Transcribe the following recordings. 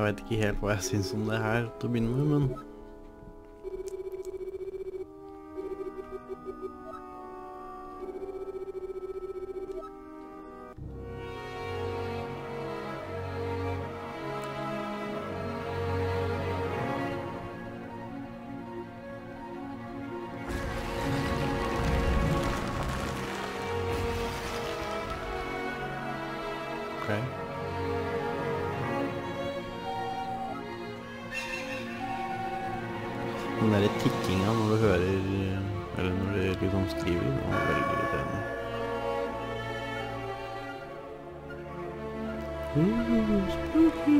vet ikke helt hva jeg synes om det her til å begynne med, men... Okay. Den der tikkinga når du hører, eller når du liksom skriver, det var veldig irriterende. Spooky!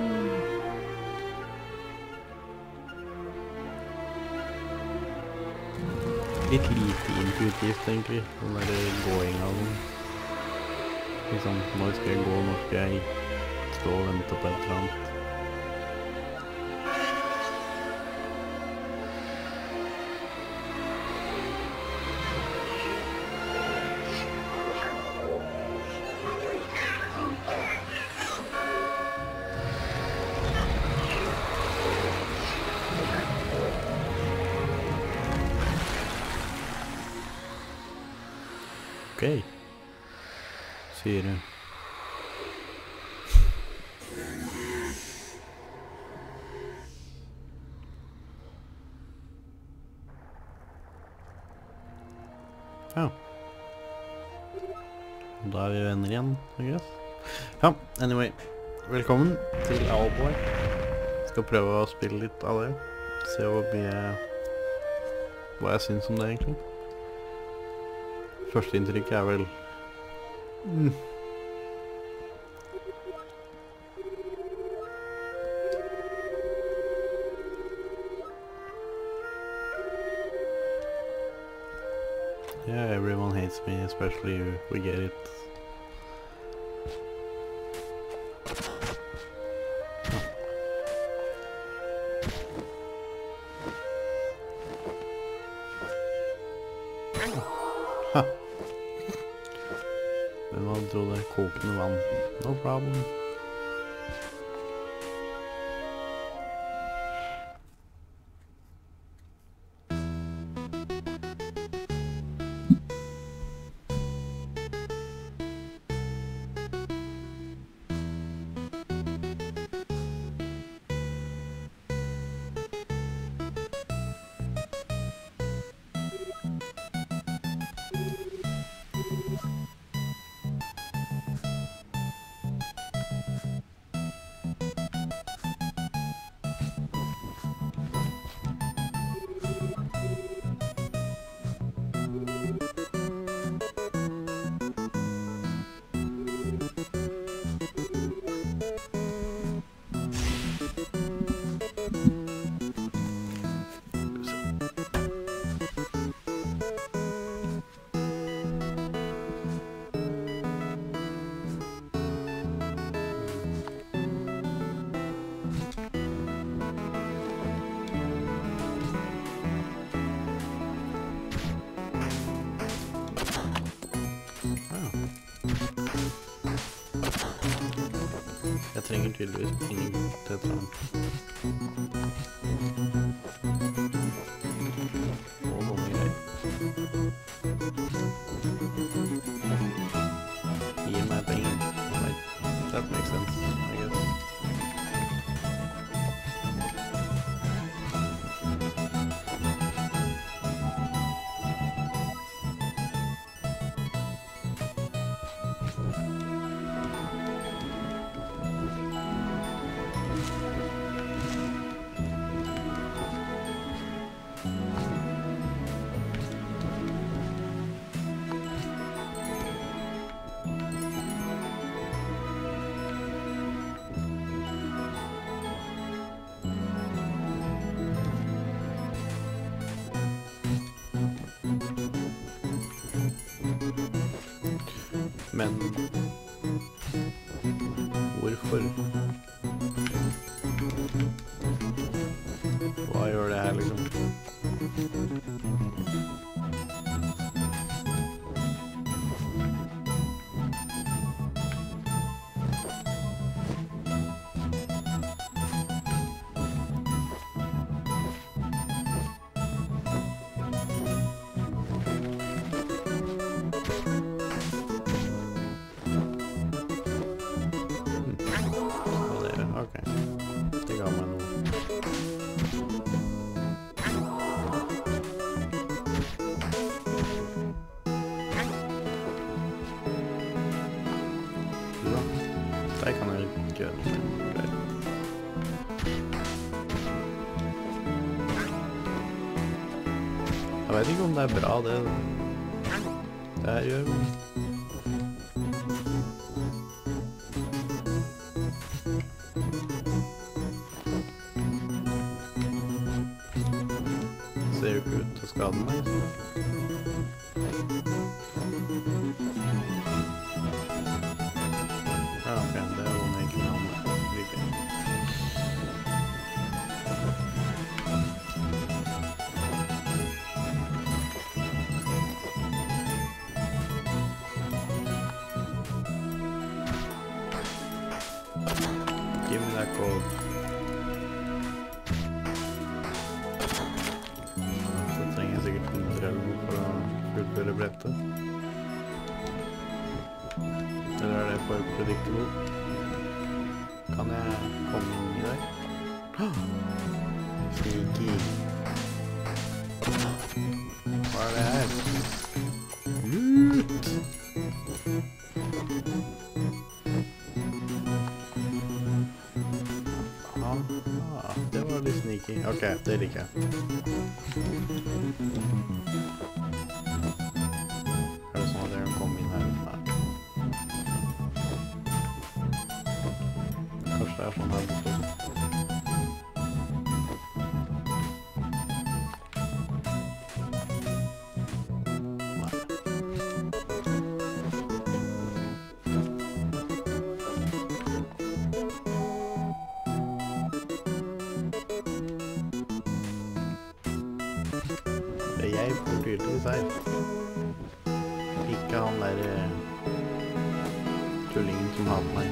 Litt lite intuitivt egentlig, den der gåing av den. Liksom, når skal jeg gå, når skal jeg stå og vente på et eller annet. Ok, sier du. Ja. Da er vi venner igjen, I guess. Ja, anyway. Velkommen til Owlboy. Skal prøve å spille litt av det. Se hva jeg synes om det egentlig. Første inntrykk er vel... Yeah, everyone hates me, especially you. We get it. Ha! Hvem hadde trodd det? Kokende vann. No problem. Jeg trenger tydeligvis penger til et eller annet. Og noen greier. Gi meg penger. Right. That makes sense, I guess. Men hvorfor? Hva gjør det her liksom? Jeg vet ikke om det er bra det her gjør, men... Ser jo ikke ut til å skade meg. Ja, ok, det er jo egentlig han riktig. Give me that code. Så trenger jeg sikkert 100 eller noe for å fullføre brettet. Eller er det for predictable? Kan jeg komme inn i der? Sneaky. Hva er det her? Loot! Det var litt sneaky. Ok, det liker jeg. Er det sånn at jeg kan komme inn her? Nei. Kanskje det er sånn her borte. Jeg bor tydeligvis her. Ikke han der tullingen som hater meg.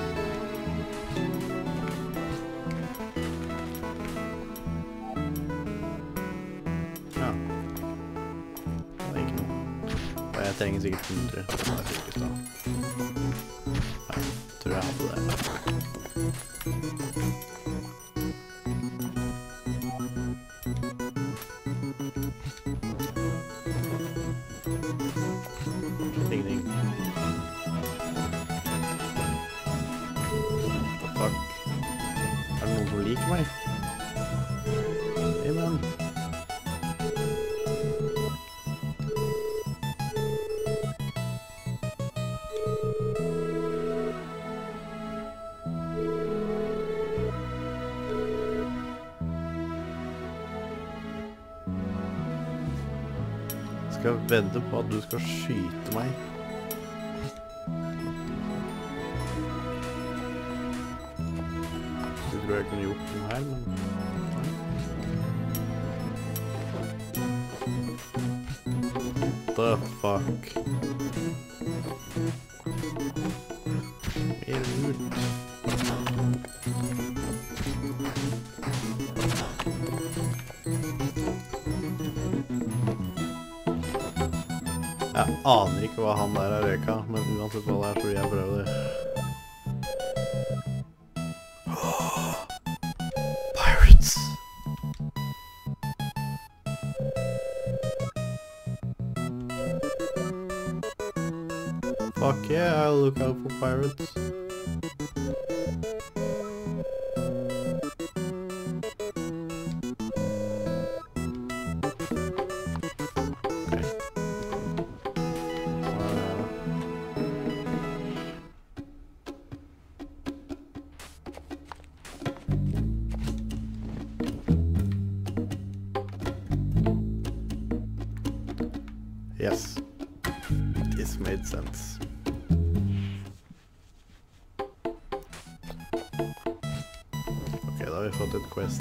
Ja. Det er ikke noe. Og jeg trenger sikkert 100. Det er sikkert da. Ja, tror jeg hadde det. Ingenting. What the fuck? Er det noen som liker meg? Amen. Jeg skal vedde på at du skal skyte meg. Jeg tror jeg kunne gjort den her, men... What the fuck? Mer ut. Jeg aner ikke hva han der har røyka, men uansett hva det er, så vil jeg prøve det. Pirates! Fuck yeah, I'll look out for pirates. Yes, this made sense. Ok, da har vi fått et quest.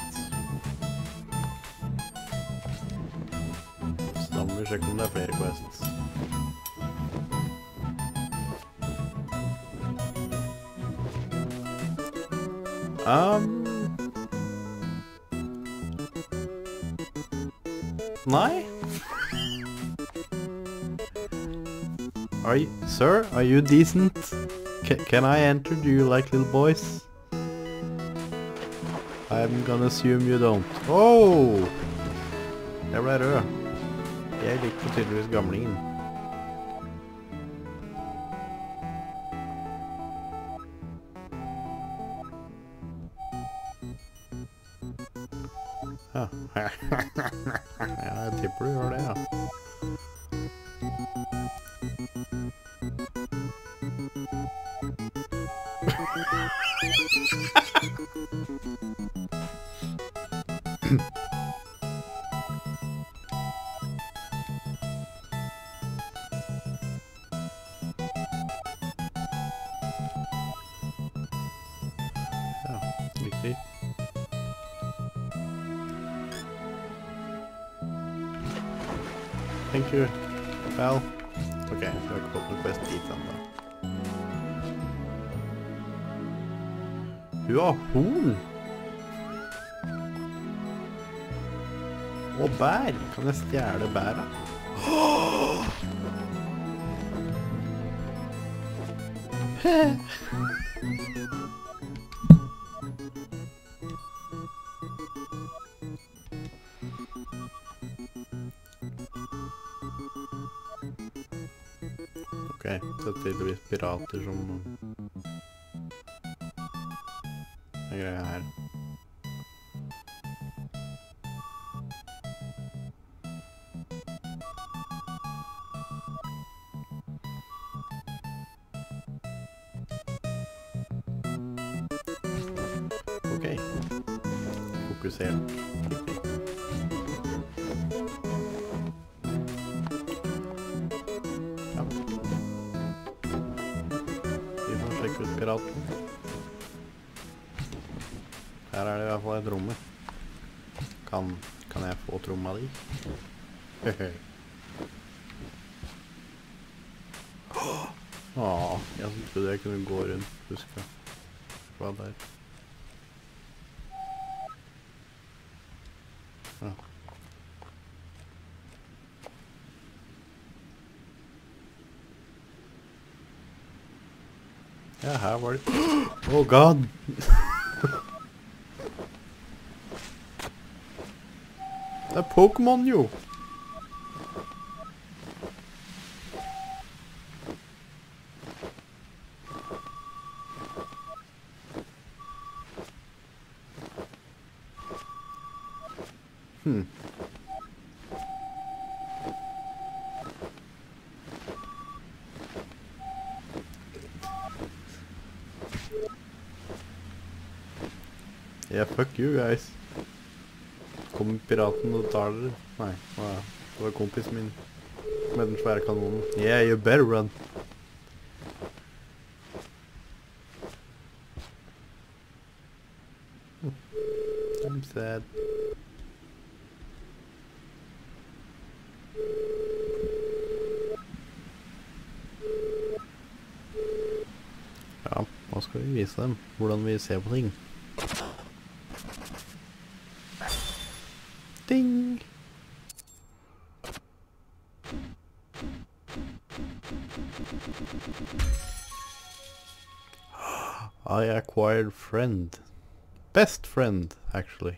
Så da må vi sjekke om det er flere quests. Nei? Sir, are you decent? Can I enter? Do you like little boys? I'm gonna assume you don't. Oh! Jeg ble rød. Jeg likte tydeligvis gamlingen. Ja. Ja, jeg tipper du gjør det, ja. Ja, riktig. Thank you, pal. Ok, så har jeg ikke fått noen quest dit enda. Hun har horn! Og bær! Kan jeg stjele bæra? Ok, så er tydeligvis pirater som er greia her. Ok, fokuser. Ja. Vi får sjekke ut piraten. Her er det i hvert fall et romme. Kan jeg få tromma di? Åh, jeg trodde jeg kunne gå rundt, husk det. Hva der? Ja. Ja, her var det. Oh god! Det er Pokémon jo! Yeah, fuck you guys. Kommer piraten og tar dere? Nei, det var kompisen min med den svære kanonen. Yeah, you better run. I'm sad. Ja, nå skal vi vise dem hvordan vi ser på ting. Ding! I acquired friend. Best friend, actually.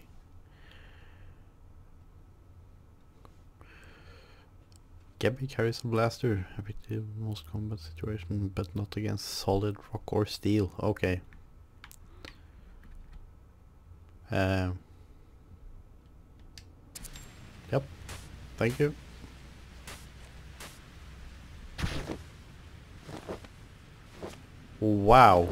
Gabby carries a blaster. Effective most combat situation, but not against solid rock or steel. Okay. Yep. Thank you. Wow.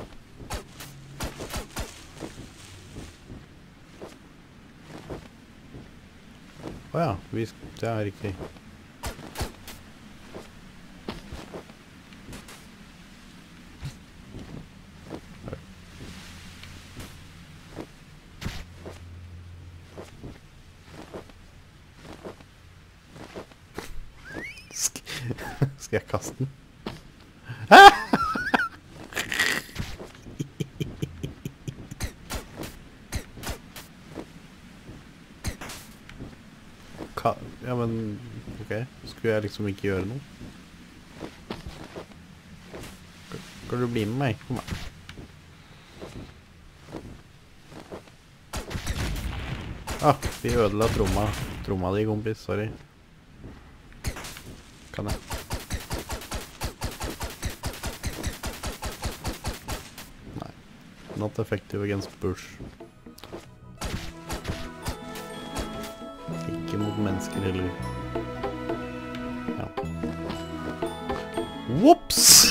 Ja, det er riktig. Skal jeg kaste den? Ja, men ok, skulle jeg liksom ikke gjøre noe? Kan du bli med meg? Kom her. Ah, vi ødela tromma di, kompis, sorry. Kan jeg? Nei, not effective against bush. Ikke mot mennesker heller. Ja. Whoops!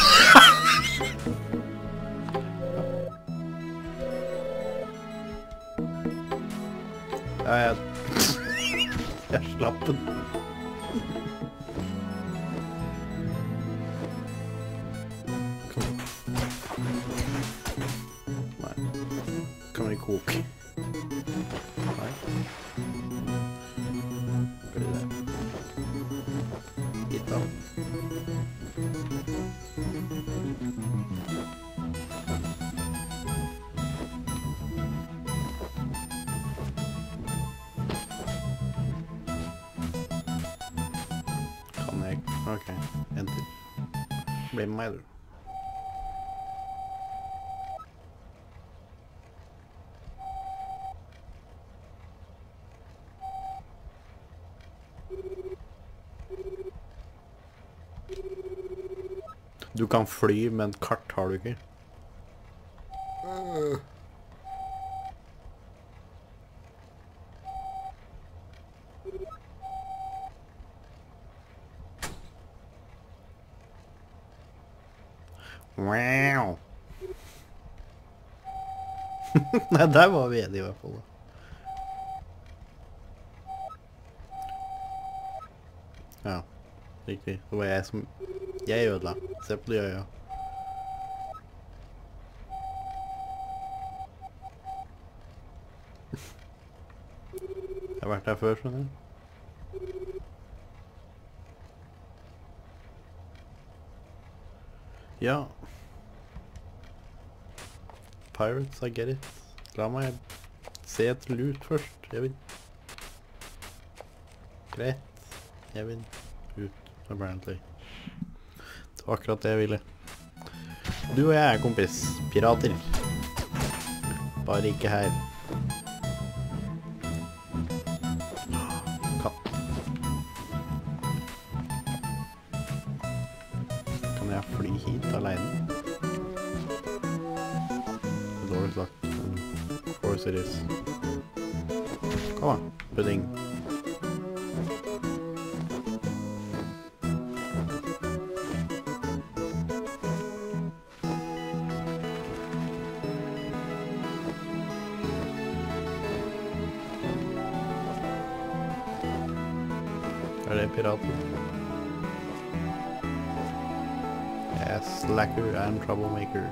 Ja, jeg slapp den. Nei. Kan vi koke? Nei. Blir det? Hit da. Ok, enter. Bli med meg, du. Du kan fly, men kart har du ikke. Wow. Nei, der var vi enige i hvert fall. Ja, riktig. Det var jeg som... Jeg ødela. Se på de øya. Jeg har vært der før, skjønner du. Ja. Pirates, I get it. La meg se et loot først. Jeg vil... Greit. Jeg vil ut, apparently. Det var akkurat det jeg ville. Du og jeg er kompis. Pirater. Bare ikke her. Katt. Kan jeg fly hit alene? Dårlig sagt. Of course it is. Kom da, pudding. Er det piraten? Yes, slacker and troublemaker.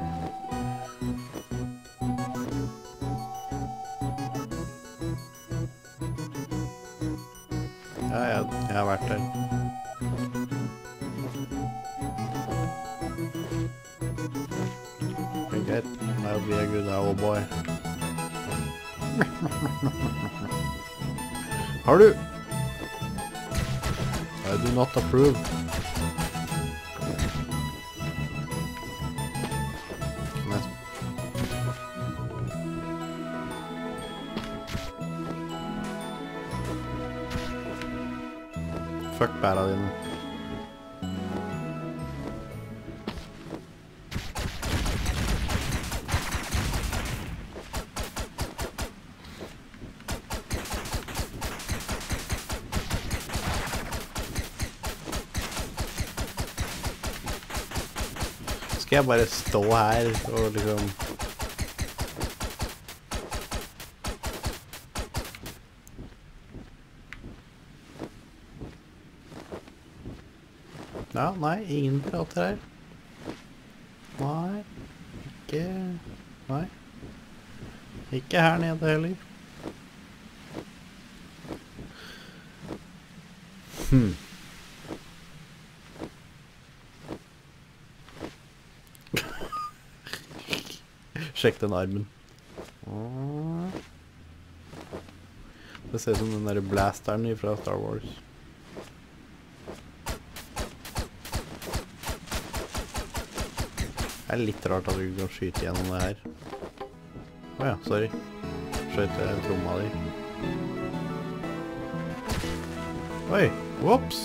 Ja, jeg har vært der. Okay, that'll be a good old boy. Har du? I do not approve. Fuck bæra dine. Skal jeg bare stå her og liksom... Ja, nei, ingen pirater her. Nei, ikke... Nei. Ikke her nede heller. Sjekk den armen. Det ser ut som den der blasteren fra Star Wars. Det er litt rart at du kan skyte gjennom det her. Åja, sorry. Skjøt jeg tromma di. Oi, whoops!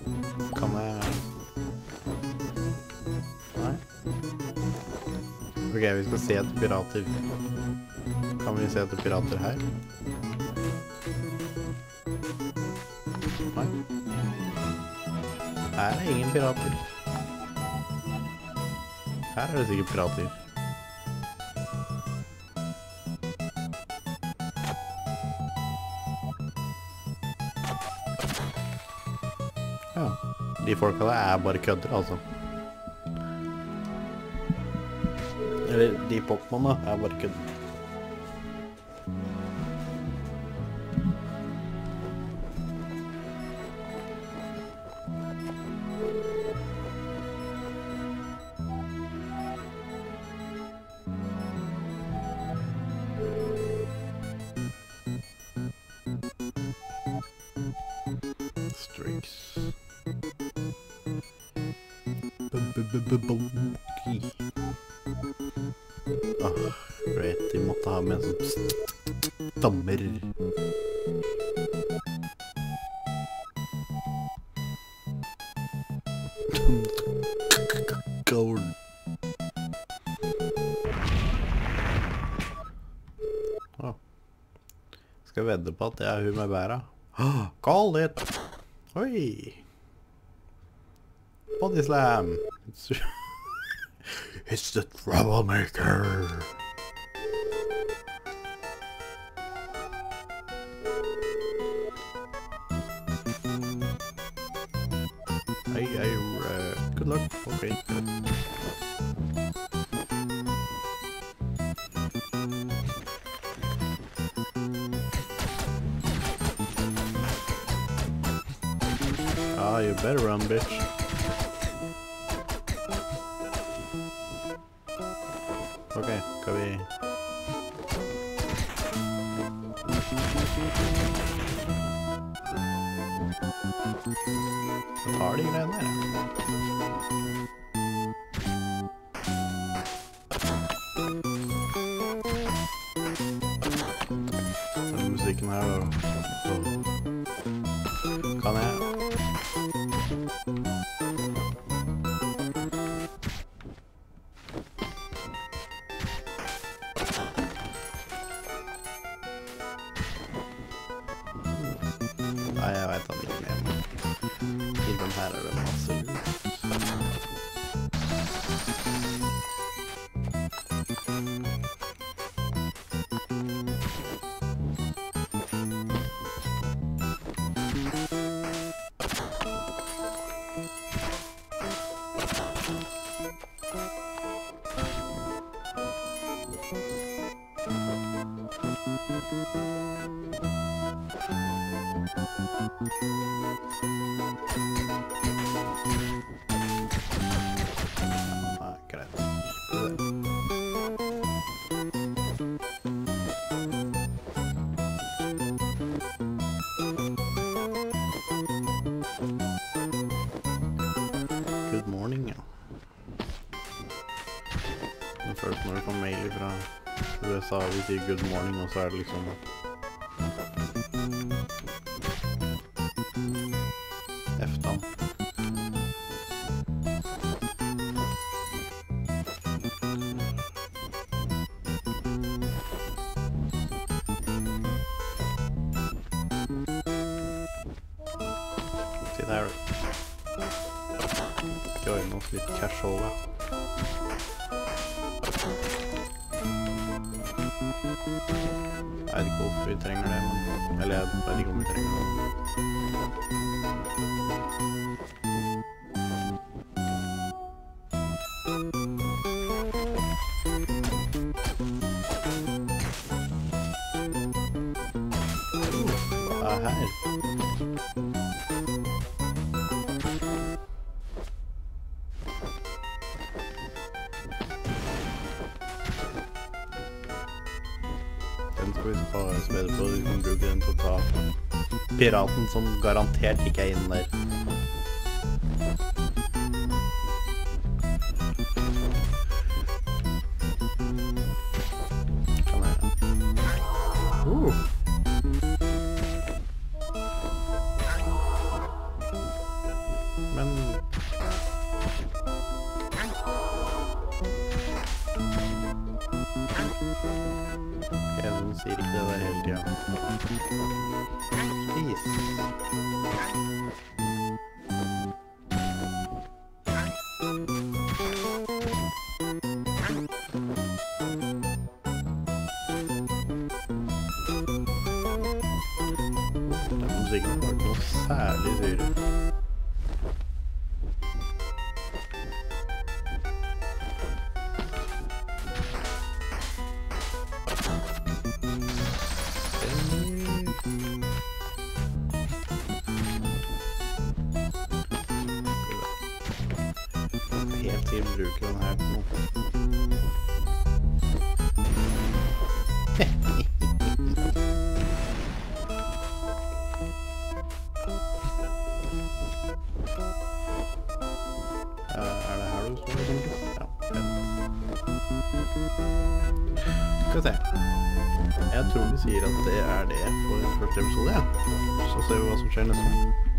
Kan jeg... Nei. Ok, vi skal se etter pirater. Kan vi se etter pirater her? Nei. Her er ingen pirater. Her er det sikkert pirater. Ja, de folka der er bare kødder, altså. Eller, de Pokémon da, er bare kødder. Strix. Vet, de måtte ha med en sånn stammer. Gold. Skal jeg vedde på at det er hun med bæra? Call it! Oi! Body slam! It's the troublemaker! Hey, good luck. Okay, good. Ah, you better run, bitch. Okay, skal vi... Så tar de greiene der, Den musikken her da, så kan jeg... Nei, jeg vet han ikke mer. I den her er det masse lurt. Good morning, ja. Men først når det kommer mail fra USA, vi sier good morning, og så er det liksom... F-dan. Sitt her. Join oss litt casual da. Jeg vet ikke hvorfor vi trenger det, men... Eller jeg vet ikke om vi trenger det. Hva er her? Den skal vi spare spede på, vi kan bruke den til å ta piraten som garantert ikke er inne der. Kan jeg... Men... Noen sier ikke det der hele tiden. Spis. Det må sikkert være noe særlig syre. Helt til vi bruker den her på noe. Er det her du står egentlig? Ja. Skal vi se. Jeg tror vi sier at det er det for første episode, ja. Så ser vi hva som skjer neste gang.